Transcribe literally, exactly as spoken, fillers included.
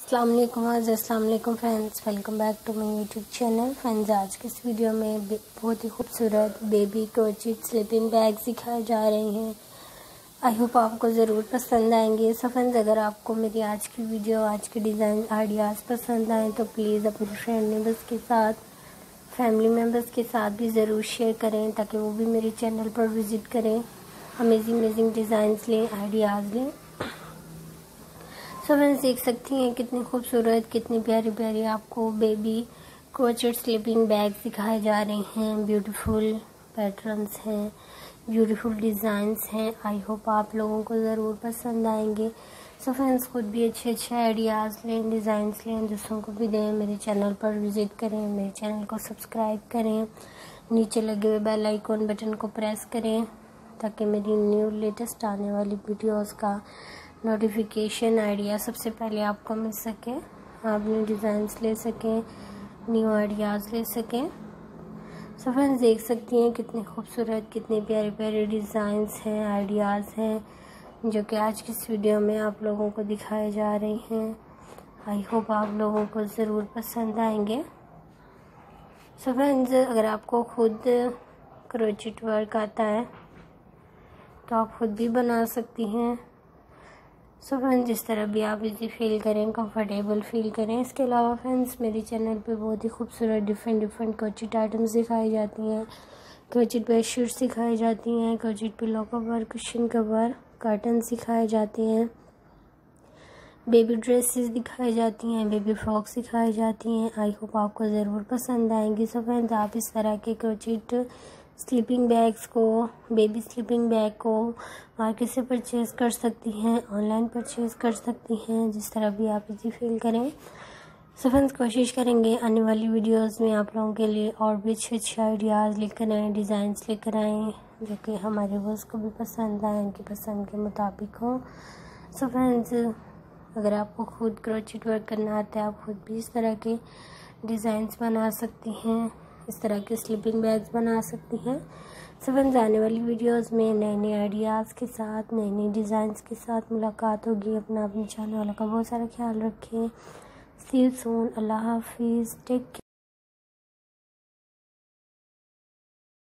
अस्सलाम वालेकुम अस्सलाम वालेकुम friends, welcome back to my YouTube channel. Friends, आज के इस वीडियो में बहुत ही खूबसूरत बेबी क्रोचेट स्लीपिंग बैग सिखाए जा रहे हैं। आई होप आपको ज़रूर पसंद आएंगे। सो फ्रेंड्स, अगर आपको मेरी आज की वीडियो, आज के डिज़ाइन आइडियाज़ पसंद आए तो प्लीज़ अपने फ्रेंड मेम्बर्स के साथ, फैमिली मेम्बर्स के साथ भी ज़रूर शेयर करें ताकि वो भी मेरे चैनल पर विज़िट करें, अमेजिंग अमेजिंग डिज़ाइंस लें, आइडियाज़ लें। सो फ्रेंड्स, देख सकती हैं कितनी खूबसूरत, कितनी प्यारी प्यारी आपको बेबी क्रोचेट स्लीपिंग बैग सिखाए जा रहे हैं। ब्यूटीफुल पैटर्न्स हैं, ब्यूटीफुल डिज़ाइंस हैं। आई होप आप लोगों को ज़रूर पसंद आएंगे। सो फ्रेंड्स, खुद भी अच्छे अच्छे आइडियाज़ लें, डिज़ाइंस लें, दूसरों को भी दें। मेरे चैनल पर विज़िट करें, मेरे चैनल को सब्सक्राइब करें, नीचे लगे हुए बेल आइकॉन बटन को प्रेस करें ताकि मेरी न्यू लेटेस्ट आने वाली वीडियोज़ का नोटिफिकेशन आइडिया सबसे पहले आपको मिल सके, आप न्यू डिज़ाइंस ले सकें, न्यू आइडियाज़ ले सकें। सो फ्रेंड्स, देख सकती हैं कितनी खूबसूरत, कितने प्यारे प्यारे डिज़ाइंस हैं, आइडियाज़ हैं जो कि आज की इस वीडियो में आप लोगों को दिखाए जा रहे हैं। आई होप आप लोगों को ज़रूर पसंद आएंगे। सो फ्रेंड्स, अगर आपको खुद क्रोचेट वर्क आता है तो आप खुद भी बना सकती हैं। सो फ्रेंड्स, जिस तरह भी आप इजी फील करें, कंफर्टेबल फील करें। इसके अलावा फ्रेंड्स, मेरे चैनल पे बहुत ही खूबसूरत डिफरेंट डिफरेंट क्रोचेट आइटम्स दिखाई जाती हैं। क्रोचेट बेडशीट सिखाई जाती हैं, crochet pillow cover, cushion cover, curtain सिखाए जाते हैं, बेबी ड्रेसेस दिखाई जाती हैं, बेबी फ्रॉक सिखाई जाती हैं। आई होप आपको ज़रूर पसंद आएंगी। सो फ्रेंड्स, आप इस तरह के क्रोचेट स्लीपिंग बैग्स को, बेबी स्लीपिंग बैग को मार्केट से परचेज़ कर सकती हैं, ऑनलाइन परचेज़ कर सकती हैं, जिस तरह भी आप इजी फील करें। सो फ्रेंड्स, कोशिश करेंगे आने वाली वीडियोस में आप लोगों के लिए और भी अच्छे अच्छे आइडियाज़ लेकर आएँ, डिज़ाइंस लेकर आएँ जो कि हमारे व्यूअर्स को भी पसंद आए, उनकी पसंद के मुताबिक हो। सो फ्रेंड्स, अगर आपको खुद क्रोचेट वर्क करना आता है, आप खुद भी इस तरह के डिज़ाइंस बना सकती हैं, इस तरह के स्लीपिंग बैग्स बना सकती हैं। सो फ्रेंड्स, आने वाली वीडियोस में नए नए आइडियाज़ के साथ, नए नए डिज़ाइंस के साथ मुलाकात होगी। अपना अपने चैनल वालों का बहुत सारा ख्याल रखें। सी यू सून। अल्लाह हाफिज़। Take care.